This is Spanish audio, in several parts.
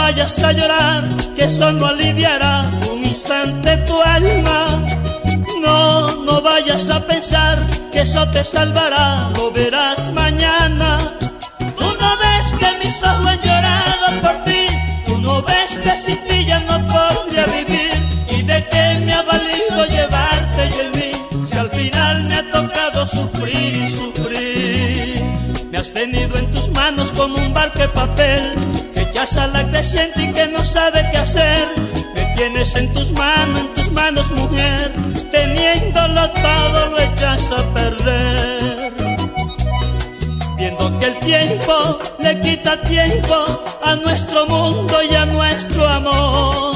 vayas a llorar, que eso no aliviará un instante tu alma. No, no vayas a pensar que eso te salvará, lo verás mañana. Tú no ves que mis ojos han llorado por ti, tú no ves que sin ti ya no podría vivir. ¿Y de qué me ha valido llevarte y en mí, si al final me ha tocado sufrir y sufrir? Me has tenido en tus manos como un barco de papel, que echas a la creciente y que no sabe qué hacer. Me tienes en tus manos, mujer, teniéndolo todo lo echas a perder. Viendo que el tiempo le quita tiempo a nuestro mundo y a nuestro amor.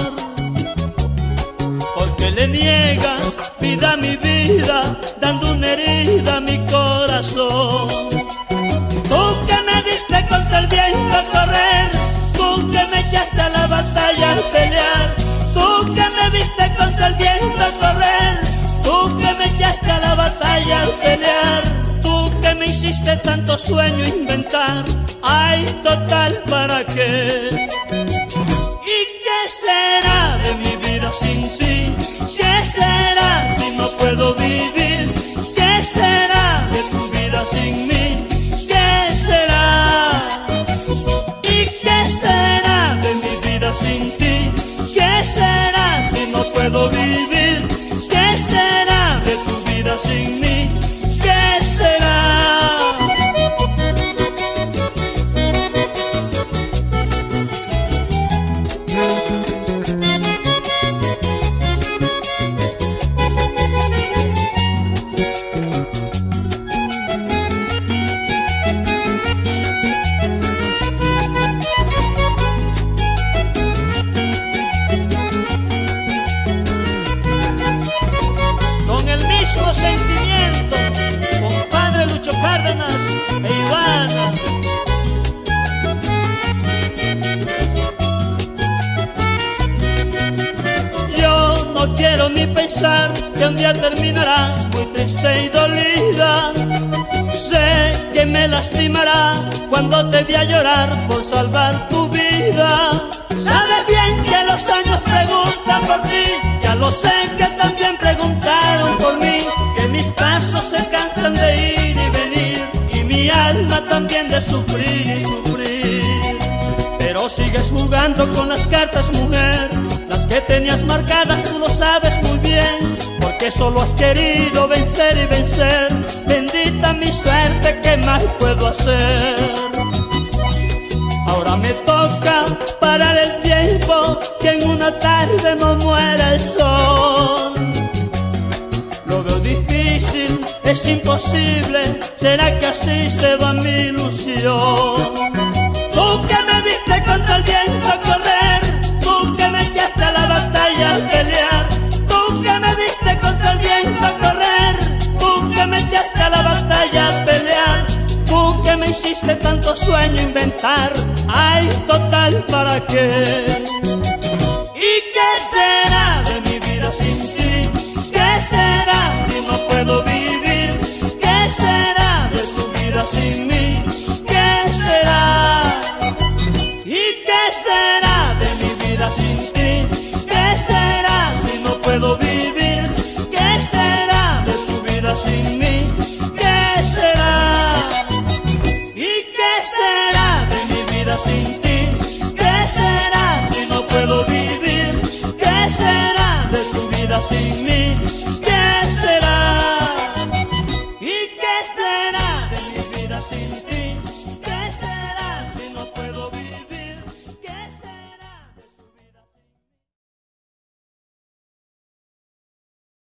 Porque le niegas vida a mi vida, dando una herida a mi corazón. Tú que me diste contra el viento a correr, tú que me echaste a la batalla a pelear, tú que me diste contra el viento a correr, tú que me echaste a la batalla a pelear, tú que me hiciste tanto sueño inventar. Ay, total, ¿para qué? ¿Y qué será de mi vida sin ti? ¿Qué será si no puedo vivir? ¿Qué será de tu vida sin mí? ¿Qué será? ¿Y qué será de mi vida sin ti? ¿Qué será si no puedo vivir? ¿Qué será de tu vida sin mí? ¿Qué será? Sentimiento, compadre Lucho Cárdenas e Ivana. Yo no quiero ni pensar que un día terminarás muy triste y dolida. Sé que me lastimará cuando te vi a llorar por salvar tu vida. Sabes bien que los años preguntan por ti, ya lo sé que también preguntaron por mí, que mis pasos se cansan de ir y venir, y mi alma también de sufrir y sufrir. Pero sigues jugando con las cartas, mujer, las que tenías marcadas, tú lo sabes muy bien, porque solo has querido vencer y vencer. Bendita mi suerte, ¿qué más puedo hacer? Ahora me toca parar el tiempo, que en una tarde no muera el sol. Lo veo difícil, es imposible, ¿será que así se va mi ilusión? Tú que me viste contra el viento a correr, tú que me echaste a la batalla a pelear, tú que me viste contra el viento a correr, tú que me echaste a la batalla a pelear, tú que me hiciste tanto sueño inventar. Ay, total, ¿para qué? ¿Y qué será de mi vida sin ti? ¿Qué será si no puedo vivir? ¿Qué será de tu vida sin mí? ¿Qué será? ¿Y qué será de mi vida sin ti? ¿Qué será si no puedo vivir? ¿Qué será de tu vida sin mí? ¿Qué será? ¿Y qué será de mi vida sin ti? ¿Qué será si no puedo vivir? ¿Qué será de tu vida sin mí? ¿Qué será? ¿Y qué será de mi vida sin ti?